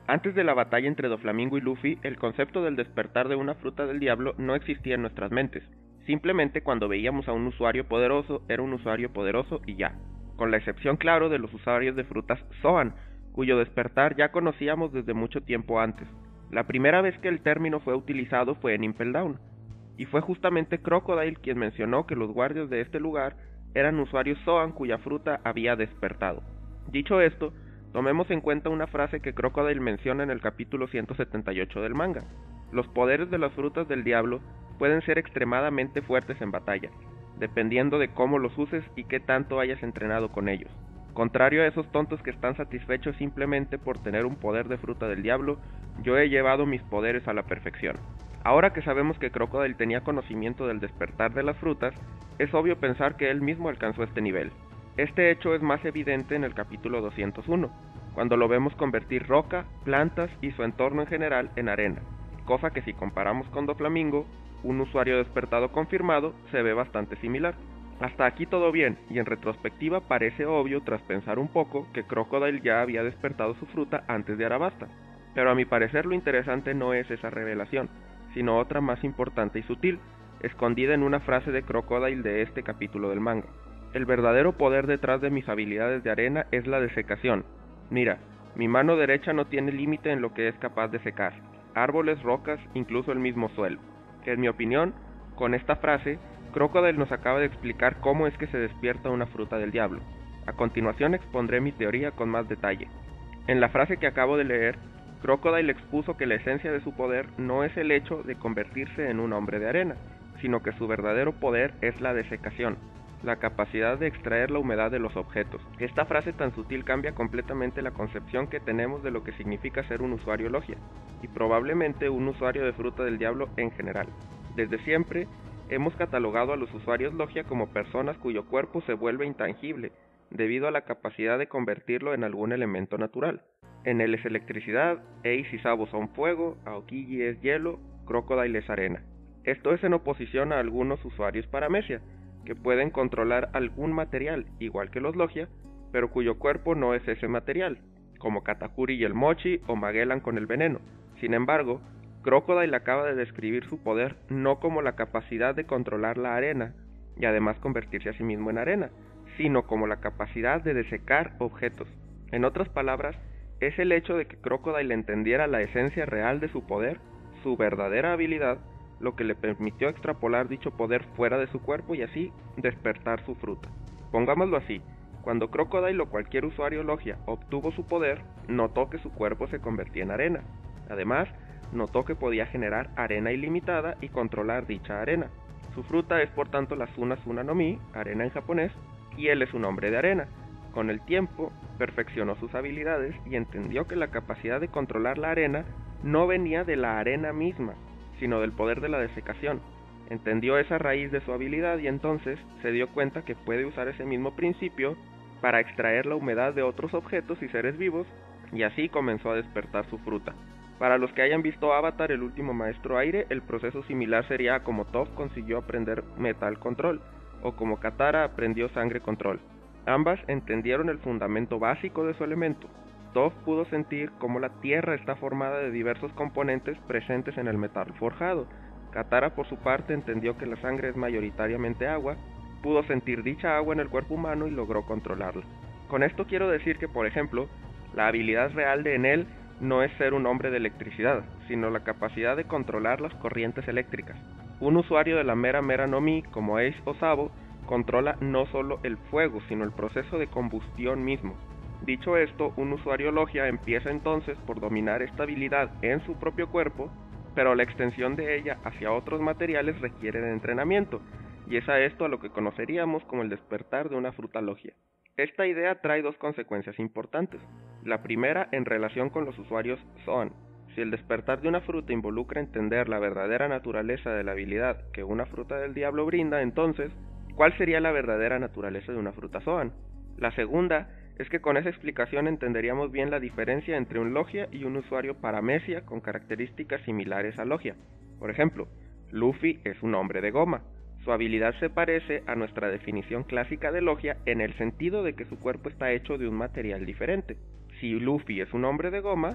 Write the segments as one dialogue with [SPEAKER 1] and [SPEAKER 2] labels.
[SPEAKER 1] Antes de la batalla entre Doflamingo y Luffy, el concepto del despertar de una fruta del diablo no existía en nuestras mentes. Simplemente cuando veíamos a un usuario poderoso, era un usuario poderoso y ya. Con la excepción, claro, de los usuarios de frutas Zoan, cuyo despertar ya conocíamos desde mucho tiempo antes. La primera vez que el término fue utilizado fue en Impel Down, y fue justamente Crocodile quien mencionó que los guardias de este lugar eran usuarios Zoan cuya fruta había despertado. Dicho esto, tomemos en cuenta una frase que Crocodile menciona en el capítulo 178 del manga. Los poderes de las frutas del diablo pueden ser extremadamente fuertes en batalla, dependiendo de cómo los uses y qué tanto hayas entrenado con ellos. Contrario a esos tontos que están satisfechos simplemente por tener un poder de fruta del diablo, yo he llevado mis poderes a la perfección. Ahora que sabemos que Crocodile tenía conocimiento del despertar de las frutas, es obvio pensar que él mismo alcanzó este nivel. Este hecho es más evidente en el capítulo 201, cuando lo vemos convertir roca, plantas y su entorno en general en arena, cosa que si comparamos con Doflamingo, un usuario despertado confirmado, se ve bastante similar. Hasta aquí todo bien, y en retrospectiva parece obvio tras pensar un poco que Crocodile ya había despertado su fruta antes de Arabasta, pero a mi parecer lo interesante no es esa revelación, sino otra más importante y sutil, escondida en una frase de Crocodile de este capítulo del manga. El verdadero poder detrás de mis habilidades de arena es la desecación. Mira, mi mano derecha no tiene límite en lo que es capaz de secar, árboles, rocas, incluso el mismo suelo. En mi opinión, con esta frase, Crocodile nos acaba de explicar cómo es que se despierta una fruta del diablo. A continuación expondré mi teoría con más detalle. En la frase que acabo de leer, Crocodile expuso que la esencia de su poder no es el hecho de convertirse en un hombre de arena, sino que su verdadero poder es la desecación, la capacidad de extraer la humedad de los objetos. Esta frase tan sutil cambia completamente la concepción que tenemos de lo que significa ser un usuario logia, y probablemente un usuario de fruta del diablo en general. Desde siempre, hemos catalogado a los usuarios logia como personas cuyo cuerpo se vuelve intangible, debido a la capacidad de convertirlo en algún elemento natural. En él es electricidad, Ace y Sabo son fuego, Aokiji es hielo, Crocodile es arena. Esto es en oposición a algunos usuarios paramecia, que pueden controlar algún material, igual que los logia, pero cuyo cuerpo no es ese material, como Katakuri y el Mochi o Magellan con el veneno. Sin embargo, Crocodile acaba de describir su poder no como la capacidad de controlar la arena, y además convertirse a sí mismo en arena, sino como la capacidad de desecar objetos. En otras palabras, es el hecho de que Crocodile entendiera la esencia real de su poder, su verdadera habilidad, lo que le permitió extrapolar dicho poder fuera de su cuerpo y así despertar su fruta. Pongámoslo así, cuando Crocodile o cualquier usuario logia obtuvo su poder, notó que su cuerpo se convertía en arena. Además, notó que podía generar arena ilimitada y controlar dicha arena. Su fruta es por tanto la Suna Suna no Mi, arena en japonés, y él es un hombre de arena. Con el tiempo, perfeccionó sus habilidades y entendió que la capacidad de controlar la arena no venía de la arena misma, sino del poder de la desecación. Entendió esa raíz de su habilidad y entonces se dio cuenta que puede usar ese mismo principio para extraer la humedad de otros objetos y seres vivos, y así comenzó a despertar su fruta. Para los que hayan visto Avatar, el último maestro aire, el proceso similar sería como Toph consiguió aprender Metal Control, o como Katara aprendió Sangre Control. Ambas entendieron el fundamento básico de su elemento. Toph pudo sentir cómo la tierra está formada de diversos componentes presentes en el metal forjado. Katara, por su parte, entendió que la sangre es mayoritariamente agua, pudo sentir dicha agua en el cuerpo humano y logró controlarla. Con esto quiero decir que, por ejemplo, la habilidad real de Enel no es ser un hombre de electricidad, sino la capacidad de controlar las corrientes eléctricas. Un usuario de la Mera Mera no Mi, como Ace o Sabo, controla no solo el fuego, sino el proceso de combustión mismo. Dicho esto, un usuario logia empieza entonces por dominar esta habilidad en su propio cuerpo, pero la extensión de ella hacia otros materiales requiere de entrenamiento, y es a esto a lo que conoceríamos como el despertar de una fruta logia. Esta idea trae dos consecuencias importantes. La primera en relación con los usuarios Zoan. Si el despertar de una fruta involucra entender la verdadera naturaleza de la habilidad que una fruta del diablo brinda, entonces, ¿cuál sería la verdadera naturaleza de una fruta Zoan? La segunda es que con esa explicación entenderíamos bien la diferencia entre un logia y un usuario paramecia con características similares a logia. Por ejemplo, Luffy es un hombre de goma. Su habilidad se parece a nuestra definición clásica de logia en el sentido de que su cuerpo está hecho de un material diferente. Si Luffy es un hombre de goma,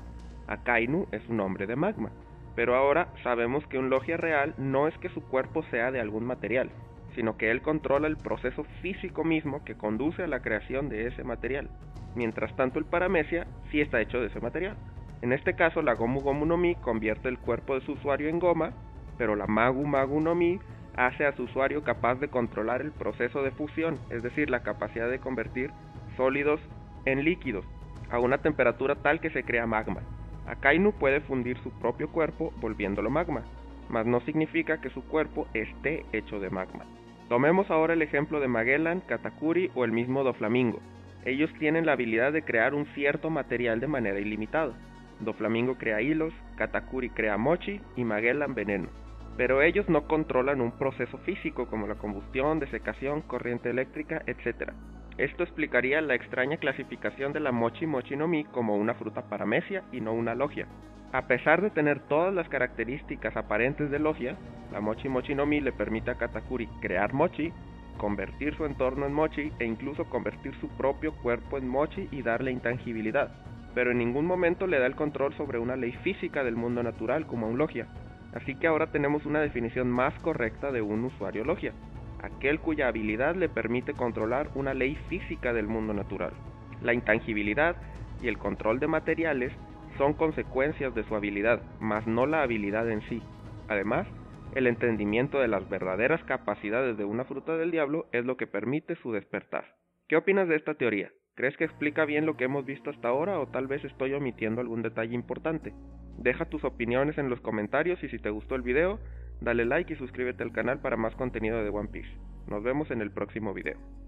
[SPEAKER 1] Akainu es un nombre de magma. Pero ahora sabemos que un Logia real no es que su cuerpo sea de algún material, sino que él controla el proceso físico mismo que conduce a la creación de ese material. Mientras tanto el Paramecia sí está hecho de ese material. En este caso la Gomu Gomu no Mi convierte el cuerpo de su usuario en goma, pero la Magu Magu no Mi hace a su usuario capaz de controlar el proceso de fusión, es decir, la capacidad de convertir sólidos en líquidos, a una temperatura tal que se crea magma. Akainu puede fundir su propio cuerpo volviéndolo magma, mas no significa que su cuerpo esté hecho de magma. Tomemos ahora el ejemplo de Magellan, Katakuri o el mismo Doflamingo. Ellos tienen la habilidad de crear un cierto material de manera ilimitada. Doflamingo crea hilos, Katakuri crea mochi y Magellan veneno. Pero ellos no controlan un proceso físico como la combustión, desecación, corriente eléctrica, etc. Esto explicaría la extraña clasificación de la Mochi Mochi no Mi como una fruta paramecia y no una logia. A pesar de tener todas las características aparentes de logia, la Mochi Mochi no Mi le permite a Katakuri crear mochi, convertir su entorno en mochi e incluso convertir su propio cuerpo en mochi y darle intangibilidad, pero en ningún momento le da el control sobre una ley física del mundo natural como a un logia. Así que ahora tenemos una definición más correcta de un usuario logia: aquel cuya habilidad le permite controlar una ley física del mundo natural. La intangibilidad y el control de materiales son consecuencias de su habilidad, mas no la habilidad en sí. Además, el entendimiento de las verdaderas capacidades de una fruta del diablo es lo que permite su despertar. ¿Qué opinas de esta teoría? ¿Crees que explica bien lo que hemos visto hasta ahora o tal vez estoy omitiendo algún detalle importante? Deja tus opiniones en los comentarios y si te gustó el video, dale like y suscríbete al canal para más contenido de One Piece. Nos vemos en el próximo video.